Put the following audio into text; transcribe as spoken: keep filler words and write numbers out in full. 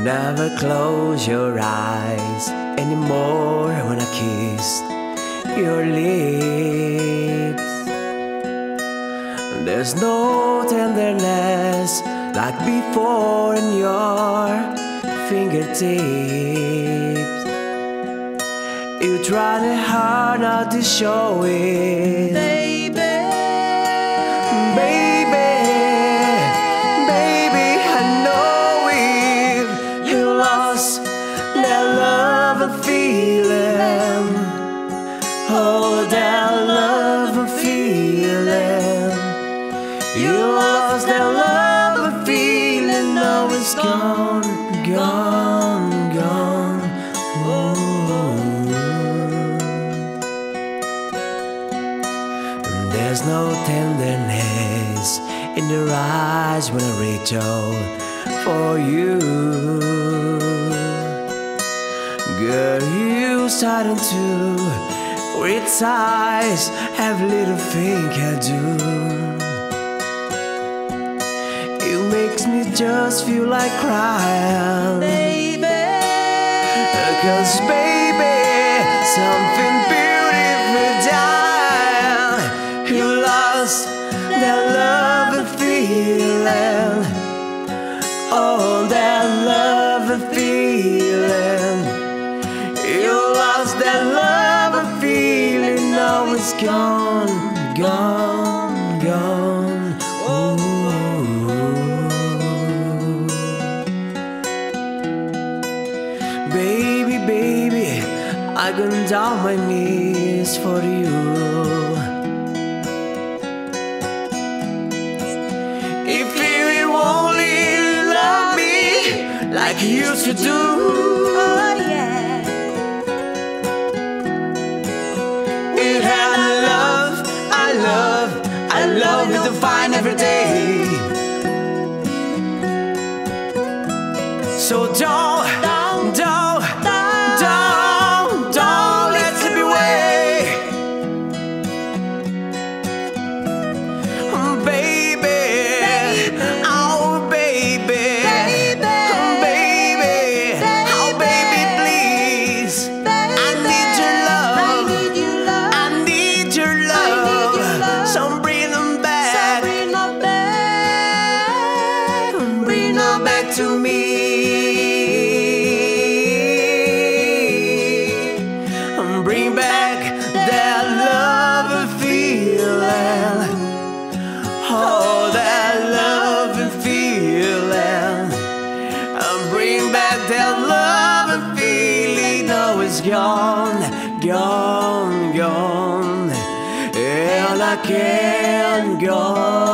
never close your eyes anymore when I kiss your lips. There's no tenderness like before in your fingertips. You tried hard not to show it, baby, baby, baby. I know it. You lost that love and feeling. Oh, that love and feeling. You lost that love and feeling. Now it's gone, gone, gone. Oh. There's no tenderness in your eyes when I reach out for you. Girl, you starting to criticize every little thing I do. It makes me just feel like crying, baby. Cause baby, something beautiful died. You lost that love and feeling. Oh, that love and feeling. You lost that love and feeling. Now it's gone, gone, gone. Ooh. Baby, baby, I go down my knees for you. If you only love me like you used to do, Oh yeah. it had love, I love, I love you to find every day. So don't, don't, don't, don't, don't let slip away. Baby, oh baby, baby, oh baby, please. I need your love, I need your love. So bring them back, bring them back to me. Bring back that love and feeling. Oh, that love and feeling. Bring back that love and feeling. Now it's gone, gone, gone. And I can't go.